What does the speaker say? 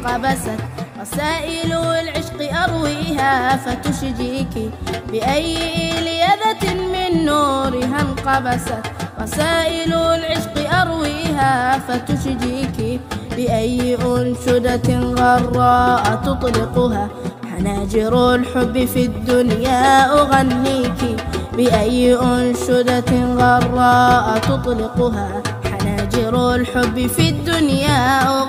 انقبست، رسائل العشق أرويها فتشجيك بأي ليذة من نورها انقبست، رسائل العشق أرويها فتشجيك بأي أنشدة غراء تطلقها، حناجر الحب في الدنيا أغنيك بأي أنشدة غراء تطلقها، حناجر الحب في الدنيا